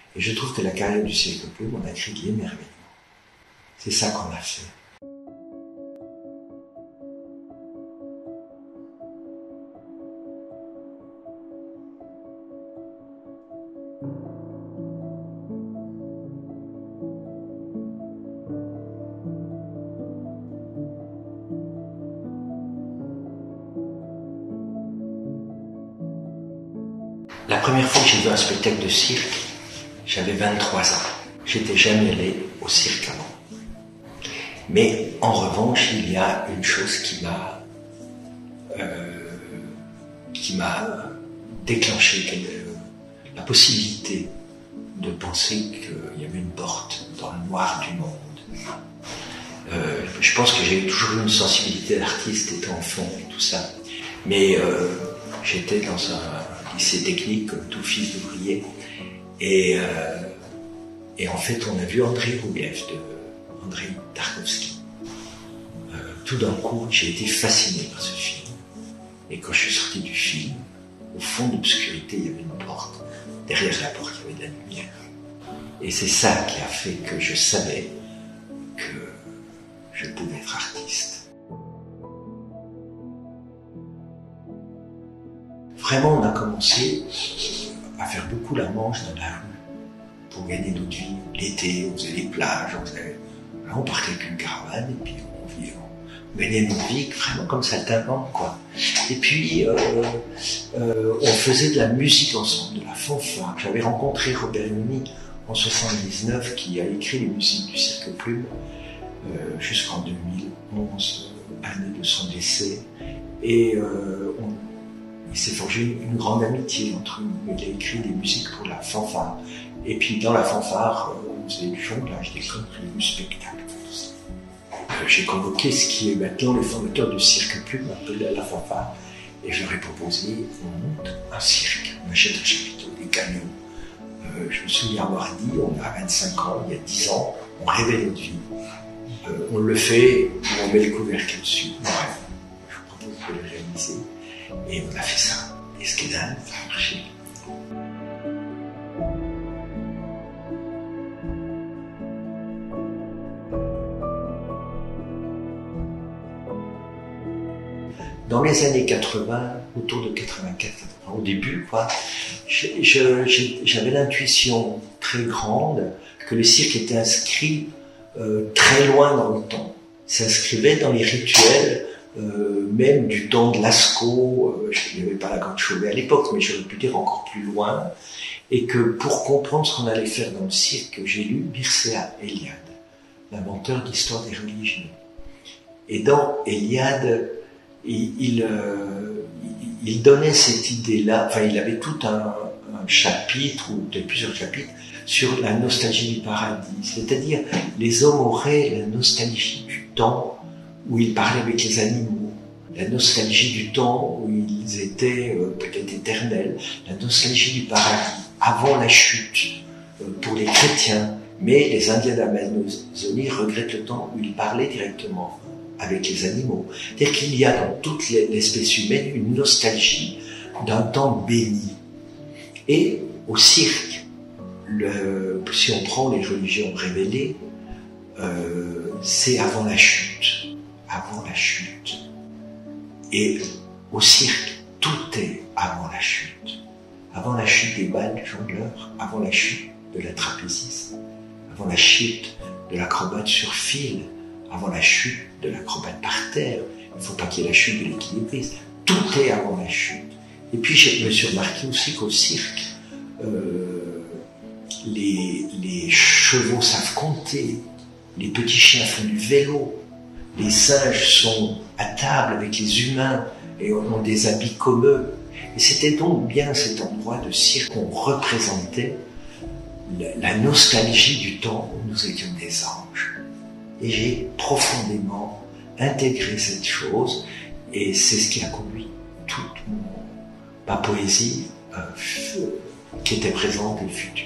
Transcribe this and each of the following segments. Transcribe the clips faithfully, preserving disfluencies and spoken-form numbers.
Et je trouve que la carrière du Cirque Plume, on a créé de l'émerveillement. C'est ça qu'on a fait. La première fois que j'ai vu un spectacle de cirque, j'avais vingt-trois ans. J'étais jamais allé au cirque avant. Mais en revanche, il y a une chose qui m'a euh, qui m'a déclenché la possibilité de penser qu'il y avait une porte dans le noir du monde. Euh, je pense que j'ai toujours eu une sensibilité d'artiste étant enfant et tout ça. Mais euh, j'étais dans un lycée technique comme tout fils d'ouvrier. Et, euh, et en fait, on a vu André Roublev de André Tarkovsky. Euh, tout d'un coup, j'ai été fasciné par ce film. Et quand je suis sorti du film, au fond de l'obscurité, il y avait une porte. Derrière la porte, il y avait de la lumière. Et c'est ça qui a fait que je savais que je pouvais être artiste. Vraiment, on a commencé à faire beaucoup la manche dans la rue pour gagner notre vie. L'été, on faisait les plages, on, faisait... on partait avec une caravane et puis on, vivait, on gagnait notre vie vraiment comme saltimbanque, quoi. Et puis, euh, euh, on faisait de la musique ensemble, de la fanfare. J'avais rencontré Robert Muni en soixante-dix-neuf qui a écrit les musiques du Cirque Plume euh, jusqu'en deux mille onze, année de son décès. Et euh, on, il s'est forgé une, une grande amitié entre nous. Il a écrit des musiques pour la fanfare. Et puis dans la fanfare, euh, on faisait du jonglage, des conneries, du spectacle, tout ça. Euh, j'ai convoqué ce qui est maintenant les fondateurs du Cirque Plume, un peu la, la fanfare. Et je leur ai proposé, on monte un cirque, on achète un chapiteau, des camions. Euh, je me souviens avoir dit, on a vingt-cinq ans, il y a dix ans, on rêvait notre vie. Euh, on le fait, on met le couvercle dessus. Ouais, je vous propose de le réaliser. Et on a fait ça. Et ce qui est dingue, ça a marché. Dans les années quatre-vingts, autour de quatre-vingt-quatre, au début, quoi, je, je, j'avais l'intuition très grande que le cirque était inscrit euh, très loin dans le temps. Il s'inscrivait dans les rituels, euh, même du temps de Lascaux. Euh, il n'y avait pas la Grande Chauvet à l'époque, mais j'aurais pu dire encore plus loin. Et que pour comprendre ce qu'on allait faire dans le cirque, j'ai lu Mircea Eliade, l'inventeur d'Histoire des religions. Et dans Eliade, il, il, euh, il donnait cette idée-là, enfin il avait tout un, un chapitre, ou peut-être plusieurs chapitres, sur la nostalgie du paradis. C'est-à-dire, les hommes auraient la nostalgie du temps où ils parlaient avec les animaux, la nostalgie du temps où ils étaient euh, peut-être éternels, la nostalgie du paradis avant la chute euh, pour les chrétiens, mais les Indiens d'Amazonie regrettent le temps où ils parlaient directement avec les animaux. C'est-à-dire qu'il y a dans toute l'espèce humaine une nostalgie d'un temps béni. Et au cirque, le, si on prend les religions révélées, euh, c'est avant la chute. Avant la chute. Et au cirque, tout est avant la chute. Avant la chute des balles jongleurs, avant la chute de la trapéziste, avant la chute de l'acrobate sur fil, avant la chute de l'acrobate par terre. Il ne faut pas qu'il y ait la chute de l'équilibriste. Tout est avant la chute. Et puis, je me suis remarqué aussi qu'au cirque, euh, les, les chevaux savent compter, les petits chiens font du vélo, les singes sont à table avec les humains et ont des habits comme eux. Et c'était donc bien cet endroit de cirque où on représentait la, la nostalgie du temps où nous étions des anges. Et j'ai profondément intégré cette chose, et c'est ce qui a conduit toute mon, ma poésie euh, qui était présente et future.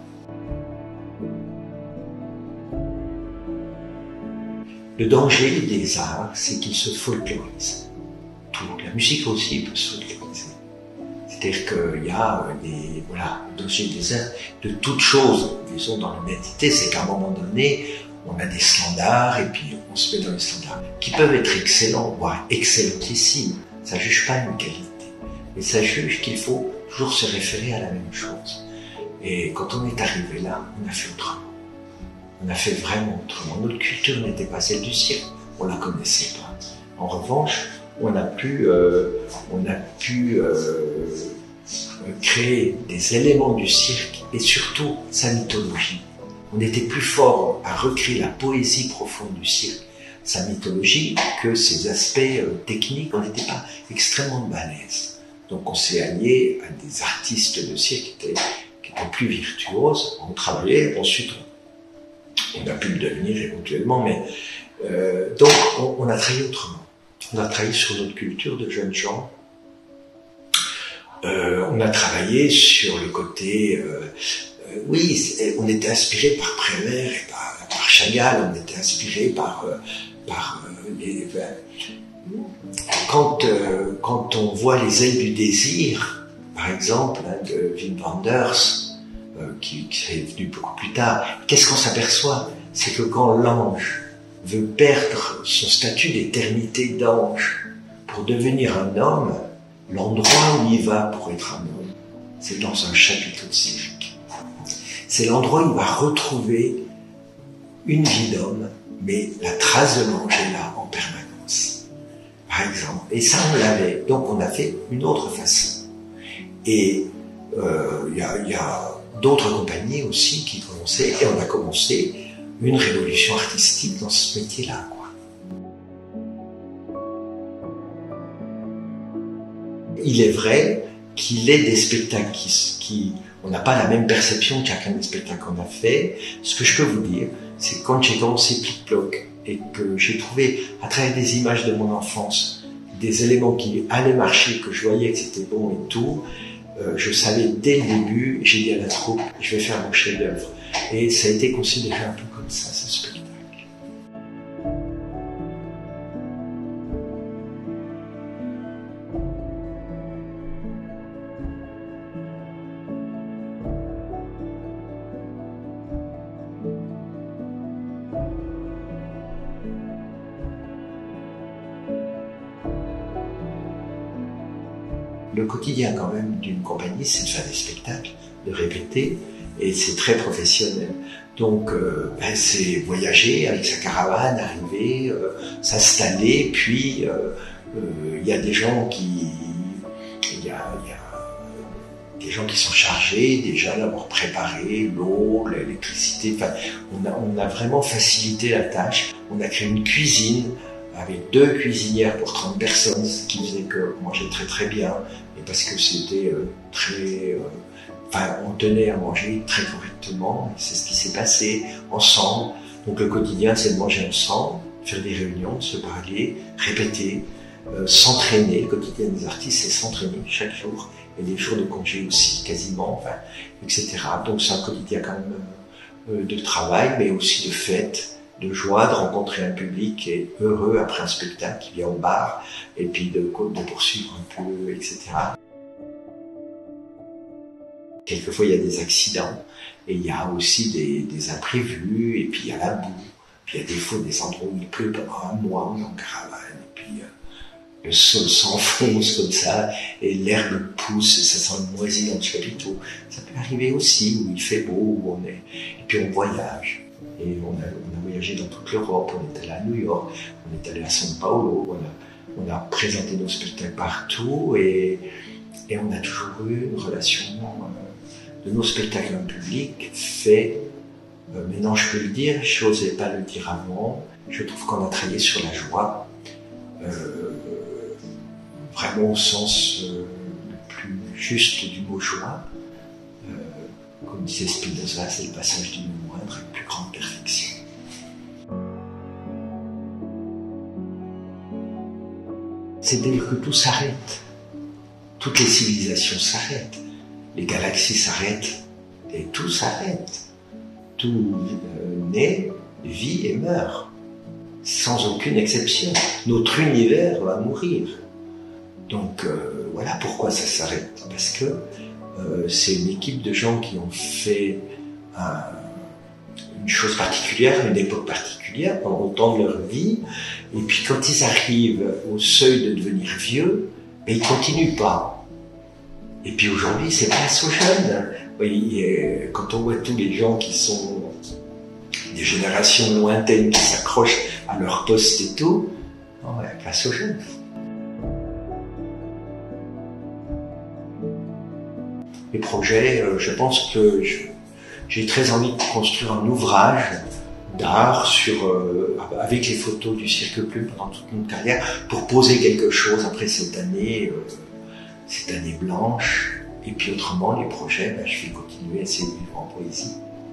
Le danger des arts, c'est qu'ils se folklorisent. Tout, la musique aussi peut se folkloriser. C'est-à-dire qu'il y a des, voilà, dossiers des œuvres de toutes choses, disons, dans l'humanité, c'est qu'à un moment donné, on a des standards, et puis on se met dans les standards, qui peuvent être excellents, voire excellentissimes. Ça ne juge pas une qualité, mais ça juge qu'il faut toujours se référer à la même chose. Et quand on est arrivé là, on a fait autrement. On a fait vraiment autrement. Notre culture n'était pas celle du cirque, on ne la connaissait pas. En revanche, on a pu, euh, on a pu euh, créer des éléments du cirque et surtout sa mythologie. On était plus fort à recréer la poésie profonde du cirque, sa mythologie, que ses aspects euh, techniques. On n'était pas extrêmement balèze. Donc on s'est allié à des artistes de cirque qui étaient, qui étaient plus virtuoses. On travaillait, ensuite on, on a pu le devenir éventuellement, mais euh, donc on, on a travaillé autrement. On a travaillé sur notre culture de jeunes gens. Euh, on a travaillé sur le côté... Euh, euh, oui, on était inspiré par Prévert et par, par Chagall. On était inspiré par... Euh, par euh, les, ben, quand, euh, quand on voit Les ailes du désir, par exemple, hein, de Wim Wenders, euh, qui, qui est venu beaucoup plus tard, qu'est-ce qu'on s'aperçoit? C'est que quand l'ange veut perdre son statut d'éternité d'ange pour devenir un homme, l'endroit où il va pour être un homme, c'est dans un chapiteau de cirque. C'est l'endroit où il va retrouver une vie d'homme, mais la trace de l'ange est là en permanence, par exemple. Et ça, on l'avait. Donc, on a fait une autre façon. Et il euh, y a, y a d'autres compagnies aussi qui commençaient, et on a commencé une révolution artistique dans ce métier-là, quoi. Il est vrai qu'il est des spectacles qui, qui on n'a pas la même perception de chacun des spectacles qu'on a fait. Ce que je peux vous dire, c'est que quand j'ai commencé Plic-Ploc et que j'ai trouvé, à travers des images de mon enfance, des éléments qui allaient marcher, que je voyais que c'était bon et tout, euh, je savais dès le début, j'ai dit à la troupe, je vais faire mon chef-d'œuvre. Et ça a été considéré un peu comme ça, ce spectacle. Le quotidien quand même d'une compagnie, c'est de faire des spectacles, de répéter, et c'est très professionnel. Donc, euh, ben, c'est voyager avec sa caravane, arriver, euh, s'installer, puis il euh, euh, y a des gens qui, il y a, y a des gens qui sont chargés déjà d'avoir préparé l'eau, l'électricité. Enfin, on a, on a vraiment facilité la tâche. On a créé une cuisine avec deux cuisinières pour trente personnes, ce qui faisait que on mangeait très très bien, et parce que c'était euh, très... Euh, enfin, on tenait à manger très correctement, c'est ce qui s'est passé, ensemble. Donc le quotidien, c'est de manger ensemble, faire des réunions, se parler, répéter, euh, s'entraîner. Le quotidien des artistes, c'est s'entraîner chaque jour, et les jours de congé aussi, quasiment, enfin, et cetera. Donc c'est un quotidien quand même euh, de travail, mais aussi de fête, de joie, de rencontrer un public qui est heureux après un spectacle, qui vient au bar, et puis de, de poursuivre un peu, et cetera. Quelquefois, il y a des accidents, et il y a aussi des, des imprévus, et puis il y a la boue, puis il y a des fois des endroits où il pleut pendant un mois, on est en caravane, et puis euh, le sol s'enfonce comme ça, et l'herbe pousse, et ça sent le moisi dans le chapiteau. Ça peut arriver aussi, où il fait beau, où on est, et puis on voyage. Et on a, on a voyagé dans toute l'Europe, on est allé à New York, on est allé à São Paulo, on a, on a présenté nos spectacles partout, et, et on a toujours eu une relation euh, de nos spectacles en public fait, euh, maintenant je peux le dire, je n'osais pas le dire avant, je trouve qu'on a travaillé sur la joie, euh, vraiment au sens euh, le plus juste du mot joie. Euh, comme disait Spinoza, c'est le passage du moindre à une plus grande perfection. C'est-à-dire que tout s'arrête. Toutes les civilisations s'arrêtent. Les galaxies s'arrêtent. Et tout s'arrête. Tout euh, naît, vit et meurt. Sans aucune exception. Notre univers va mourir. Donc, euh, voilà pourquoi ça s'arrête. Parce que euh, c'est une équipe de gens qui ont fait un, une chose particulière, une époque particulière, pendant autant de leur vie. Et puis quand ils arrivent au seuil de devenir vieux, ben, ils continuent pas. Et puis aujourd'hui, c'est place aux jeunes. Oui, quand on voit tous les gens qui sont des générations lointaines qui s'accrochent à leur poste et tout, non, ouais, place aux jeunes. Les projets, je pense que j'ai très envie de construire un ouvrage d'art sur euh, avec les photos du Cirque Plume pendant toute notre carrière pour poser quelque chose après cette année, euh, cette année blanche. Et puis autrement, les projets, ben, je vais continuer à essayer de vivre en poésie.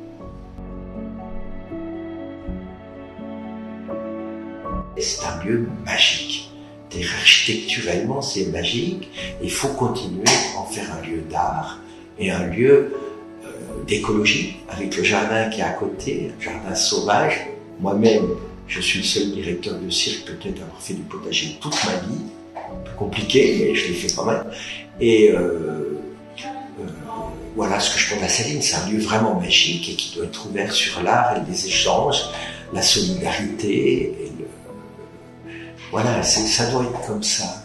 C'est un lieu magique. Architecturellement, c'est magique. Il faut continuer à en faire un lieu d'art et un lieu euh, d'écologie, avec le jardin qui est à côté, un jardin sauvage. Moi-même, je suis le seul directeur de cirque peut-être à avoir fait du potager toute ma vie. Un peu compliqué, mais je l'ai fait quand même. Et euh, euh, voilà ce que je pense de la Saline. C'est un lieu vraiment magique et qui doit être ouvert sur l'art et les échanges, la solidarité. Et le... Voilà, ça doit être comme ça.